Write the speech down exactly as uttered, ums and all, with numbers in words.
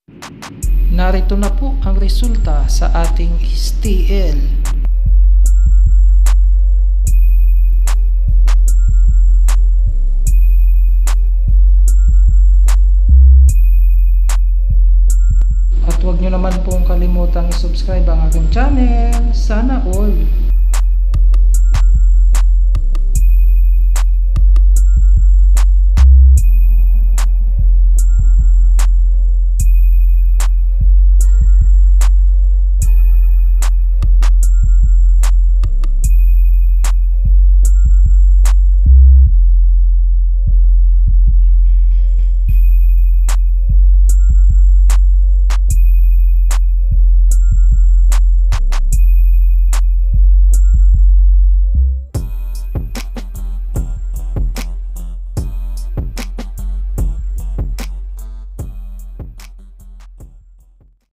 Narito na po ang resulta sa ating S T L. At huwag nyo naman pong kalimutang i-subscribe ang aking channel. Sana all!